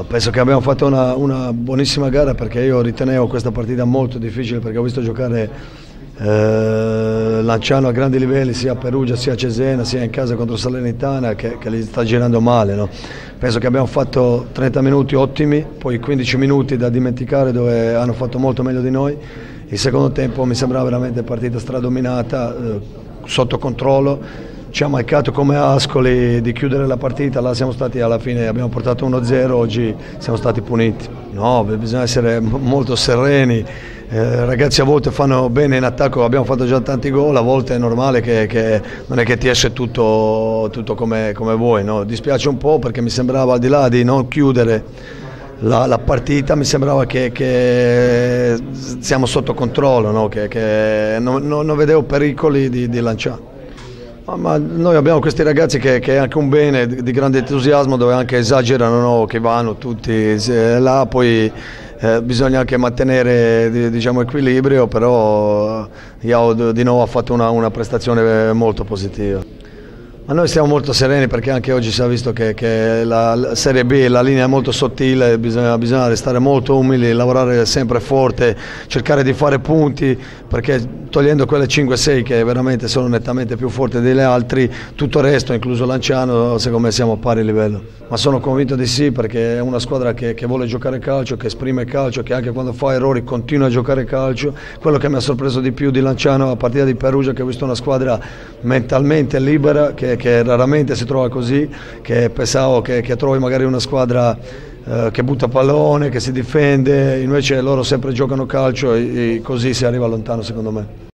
Penso che abbiamo fatto una buonissima gara, perché io ritenevo questa partita molto difficile, perché ho visto giocare Lanciano a grandi livelli sia a Perugia sia a Cesena sia in casa contro Salernitana, che gli sta girando male, no? Penso che abbiamo fatto 30 minuti ottimi, poi 15 minuti da dimenticare dove hanno fatto molto meglio di noi. Il secondo tempo mi sembrava veramente partita stradominata, sotto controllo. Ci ha mancato come Ascoli di chiudere la partita, là siamo stati alla fine, abbiamo portato 1-0, oggi siamo stati puniti. No, bisogna essere molto sereni, ragazzi a volte fanno bene in attacco, abbiamo fatto già tanti gol, a volte è normale che non è che ti esce tutto come vuoi, no? Dispiace un po' perché mi sembrava, al di là di non chiudere la partita, mi sembrava che siamo sotto controllo, no? Che non vedevo pericoli di lanciare. Ma noi abbiamo questi ragazzi che è anche un bene, di grande entusiasmo, dove anche esagerano, no? Che vanno tutti là, poi bisogna anche mantenere, diciamo, equilibrio, però João di nuovo ha fatto una prestazione molto positiva. Ma noi stiamo molto sereni, perché anche oggi si è visto che la Serie B, la linea è molto sottile, bisogna restare molto umili, lavorare sempre forte, cercare di fare punti, perché togliendo quelle 5-6 che veramente sono nettamente più forti delle altre, tutto il resto, incluso Lanciano, secondo me siamo a pari livello. Ma sono convinto di sì, perché è una squadra che vuole giocare calcio, che esprime calcio, che anche quando fa errori continua a giocare calcio. Quello che mi ha sorpreso di più di Lanciano a partita di Perugia, che ho visto una squadra mentalmente libera, che raramente si trova così, che pensavo che trovi magari una squadra che butta pallone, che si difende, invece loro sempre giocano calcio e così si arriva lontano, secondo me.